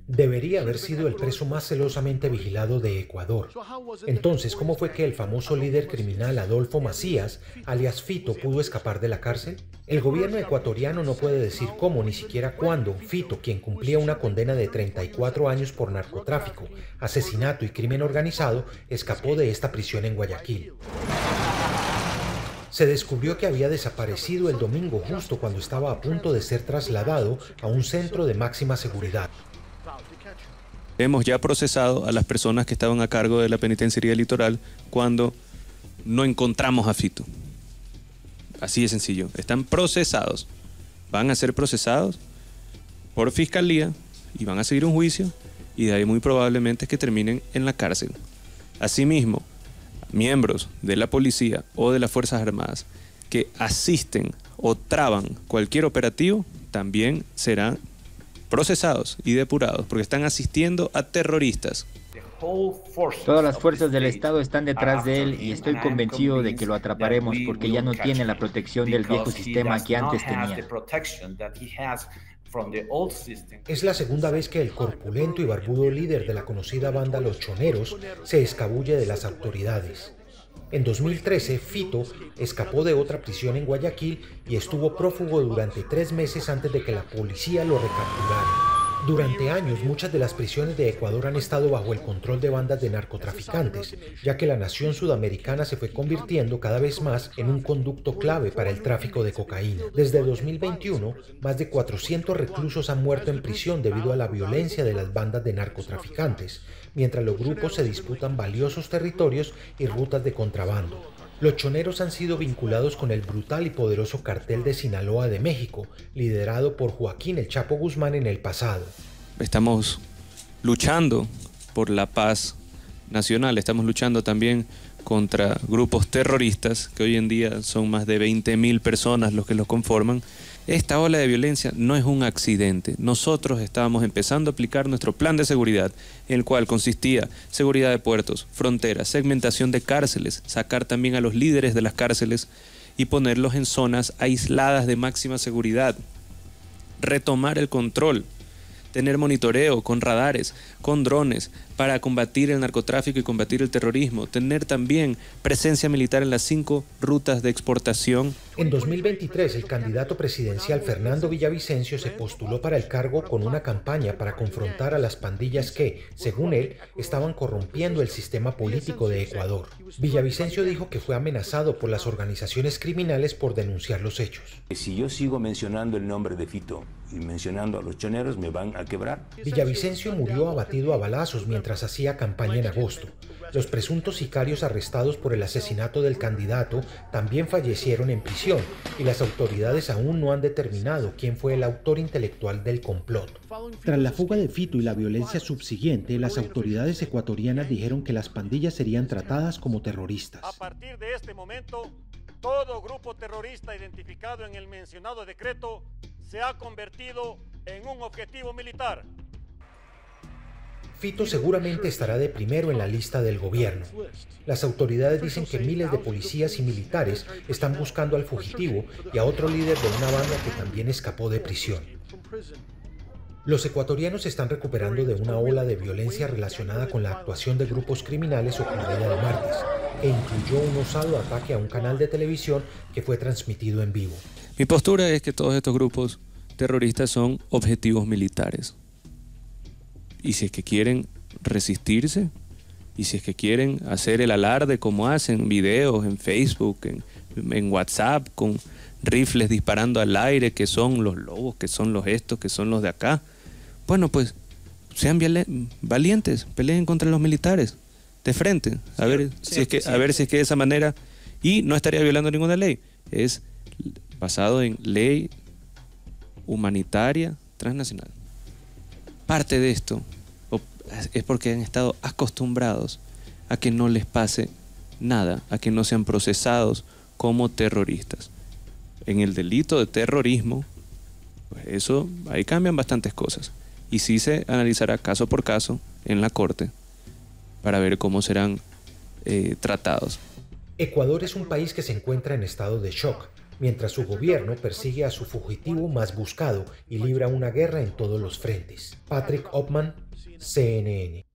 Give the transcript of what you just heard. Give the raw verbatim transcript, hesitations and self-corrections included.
Debería haber sido el preso más celosamente vigilado de Ecuador. Entonces, ¿cómo fue que el famoso líder criminal Adolfo Macías, alias Fito, pudo escapar de la cárcel? El gobierno ecuatoriano no puede decir cómo ni siquiera cuándo Fito, quien cumplía una condena de treinta y cuatro años por narcotráfico, asesinato y crimen organizado, escapó de esta prisión en Guayaquil. Se descubrió que había desaparecido el domingo justo cuando estaba a punto de ser trasladado a un centro de máxima seguridad. Hemos ya procesado a las personas que estaban a cargo de la penitenciaría litoral cuando no encontramos a Fito. Así de sencillo. Están procesados. Van a ser procesados por fiscalía y van a seguir un juicio y de ahí muy probablemente es que terminen en la cárcel. Asimismo, miembros de la policía o de las Fuerzas Armadas que asisten o traban cualquier operativo también serán procesados y depurados porque están asistiendo a terroristas. Todas las fuerzas del Estado están detrás de él y estoy convencido de que lo atraparemos porque ya no tiene la protección del viejo sistema que antes tenía. Es la segunda vez que el corpulento y barbudo líder de la conocida banda Los Choneros se escabulle de las autoridades. En dos mil trece, Fito escapó de otra prisión en Guayaquil y estuvo prófugo durante tres meses antes de que la policía lo recapturara. Durante años, muchas de las prisiones de Ecuador han estado bajo el control de bandas de narcotraficantes, ya que la nación sudamericana se fue convirtiendo cada vez más en un conducto clave para el tráfico de cocaína. Desde dos mil veintiuno, más de cuatrocientos reclusos han muerto en prisión debido a la violencia de las bandas de narcotraficantes, mientras los grupos se disputan valiosos territorios y rutas de contrabando. Los choneros han sido vinculados con el brutal y poderoso cartel de Sinaloa de México, liderado por Joaquín El Chapo Guzmán en el pasado. Estamos luchando por la paz nacional, estamos luchando también contra grupos terroristas, que hoy en día son más de veinte mil personas los que los conforman. Esta ola de violencia no es un accidente. Nosotros estábamos empezando a aplicar nuestro plan de seguridad, en el cual consistía seguridad de puertos, fronteras, segmentación de cárceles, sacar también a los líderes de las cárceles y ponerlos en zonas aisladas de máxima seguridad, retomar el control, tener monitoreo con radares, con drones, para combatir el narcotráfico y combatir el terrorismo, tener también presencia militar en las cinco rutas de exportación. En dos mil veintitrés, el candidato presidencial Fernando Villavicencio se postuló para el cargo con una campaña para confrontar a las pandillas que, según él, estaban corrompiendo el sistema político de Ecuador. Villavicencio dijo que fue amenazado por las organizaciones criminales por denunciar los hechos. Si yo sigo mencionando el nombre de Fito y mencionando a los choneros, me van a quebrar. Villavicencio murió abatido a balazos mientras hacía campaña en agosto. Los presuntos sicarios arrestados por el asesinato del candidato también fallecieron en prisión y las autoridades aún no han determinado quién fue el autor intelectual del complot. Tras la fuga de Fito y la violencia subsiguiente, las autoridades ecuatorianas dijeron que las pandillas serían tratadas como terroristas. A partir de este momento, todo grupo terrorista identificado en el mencionado decreto se ha convertido en un objetivo militar. Fito seguramente estará de primero en la lista del gobierno. Las autoridades dicen que miles de policías y militares están buscando al fugitivo y a otro líder de una banda que también escapó de prisión. Los ecuatorianos se están recuperando de una ola de violencia relacionada con la actuación de grupos criminales ocurrida el martes, que incluyó un osado ataque a un canal de televisión que fue transmitido en vivo. Mi postura es que todos estos grupos terroristas son objetivos militares. Y si es que quieren resistirse, y si es que quieren hacer el alarde como hacen videos en Facebook, en, en WhatsApp, con rifles disparando al aire, que son los lobos, que son los estos, que son los de acá, bueno, pues sean valientes, peleen contra los militares, de frente, a ver si es que, a ver si es que de esa manera, y no estaría violando ninguna ley, es basado en ley humanitaria transnacional. Parte de esto es porque han estado acostumbrados a que no les pase nada, a que no sean procesados como terroristas. En el delito de terrorismo, pues eso, ahí cambian bastantes cosas. Y sí se analizará caso por caso en la corte para ver cómo serán eh, tratados. Ecuador es un país que se encuentra en estado de shock. mientras su gobierno persigue a su fugitivo más buscado y libra una guerra en todos los frentes. Patrick Opman, C N N.